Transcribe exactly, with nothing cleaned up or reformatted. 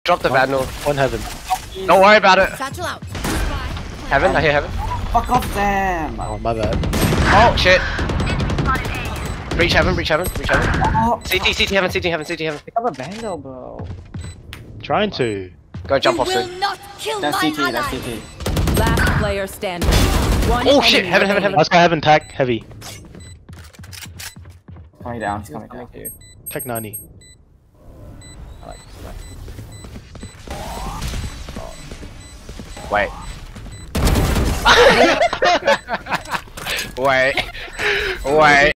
Drop the vandal. One heaven. Don't worry about it. Satchel out. Heaven, I hear heaven. Fuck off them! Oh my bad. Oh shit. Breach heaven, breach heaven, breach heaven. Oh, C T, C T heaven, C T heaven, C T heaven. pick up a vandal, bro. Trying to. Go jump You off will soon. not kill That's my C T, that's ally. C T. Last player standing. One Oh shit, enemy heaven, heaven, heaven. Let's go heaven. Tech heavy. Coming down, he's coming down. Tech ninety. I like this guy. Wait. Wait. Wait.